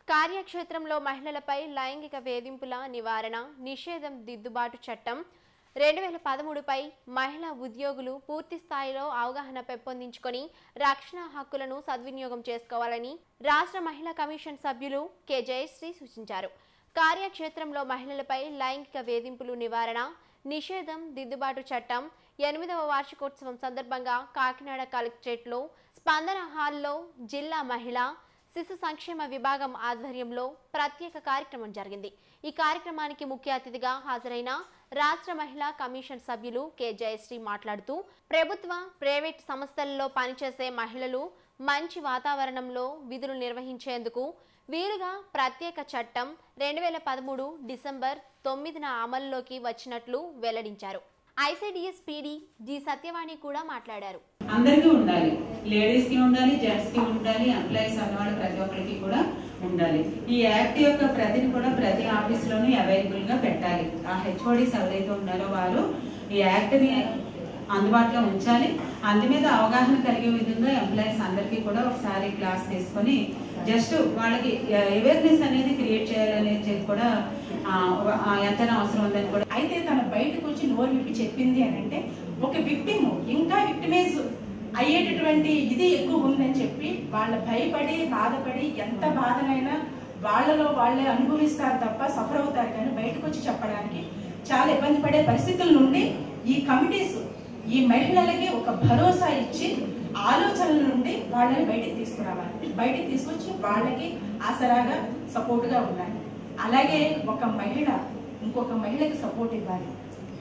కార్యక్షేత్రంలో మహిళలపై లైంగిక వేధింపుల నివారణ నిషేధం దిద్దుబాటు చట్టం 2013పై మహిళా ఉద్యోగులు పూర్తి స్థాయిలో అవగాహన పెంపొందించుకొని రక్షణ హక్కులను సద్వినియోగం చేసుకోవాలని రాష్ట్ర మహిళా కమిషన్ సభ్యులు కె జయశ్రీ సూచించారు. కార్యక్షేత్రంలో మహిళలపై లైంగిక వేధింపులు నివారణ నిషేధం దిద్దుబాటు చట్టం 8వ వార్షికోత్సవం సందర్భంగా కాకినాడ కలెక్టరేట్లో స్పందన హాల్లో జిల్లా మహిళా శిశు సంక్షేమ విభాగం ఆధ్వర్యంలో ప్రత్యేక కార్యక్రమం జరిగింది. ఈ కార్యక్రమానికి ముఖ్య అతిథిగా హాజరైన రాష్ట్ర మహిళా కమిషన్ సభ్యులు కె జయశ్రీ మాట్లాడుతూ ప్రభుత్వ ప్రైవేట్ సంస్థలలో పనిచేసే మహిళలు మంచి వాతావరణంలో విధులు నిర్వహించేందుకు వీలుగా ప్రత్యేక చట్టం 2013 డిసెంబర్ 9న అమలులోకి వచ్చినట్లు వెల్లడించారు. ఐసిడిఎస్ పీడీ జి సత్యవాణి కూడా మాట్లాడారు. అందరికీ ఉండాలి, లేడీస్ కి ఉండాలి, జెంట్స్ కి ఉండాలి, ఎంప్లాయీస్ అన్నవాళ్ళు ప్రతి ఒక్కరికి కూడా ఉండాలి. ఈ యాక్ట్ యొక్క ప్రతిని కూడా ప్రతి ఆఫీస్ లోనూ అవైలబుల్ గా పెట్టాలి. ఆ హెచ్ఓడీస్ ఎవరైతే ఉన్నారో వారు ఈ యాక్ట్ ని అందుబాటులో ఉంచాలి. అందు మీద అవగాహన కలిగే విధంగా ఎంప్లాయీస్ అందరికీ కూడా ఒకసారి క్లాస్ తీసుకొని జస్ట్ వాళ్ళకి అవేర్నెస్ అనేది క్రియేట్ చేయాలనేది కూడా ఎంతైనా అవసరం ఉందని కూడా. అయితే తన బయటకు వచ్చి నోరు విప్పి చెప్పింది అని అంటే ఒక విక్టిమ్ ఇంకా విక్టిమైజ్ అయ్యేటటువంటి ఇది ఎక్కువ ఉందని చెప్పి వాళ్ళు భయపడి బాధపడి ఎంత బాధనైనా వాళ్ళలో వాళ్ళే అనుభవిస్తారు తప్ప సఫర్ అవుతారు, కానీ బయటకు వచ్చి చెప్పడానికి చాలా ఇబ్బంది పడే పరిస్థితుల నుండి ఈ కమిటీస్ ఈ మహిళలకి ఒక భరోసా ఇచ్చి ఆలోచనల నుండి వాళ్ళని బయటికి తీసుకురావాలి, బయటికి తీసుకొచ్చి వాళ్ళకి ఆసరాగా సపోర్ట్ గా ఉండాలి. అలాగే ఒక మహిళ ఇంకొక మహిళకి సపోర్ట్ ఇవ్వాలి.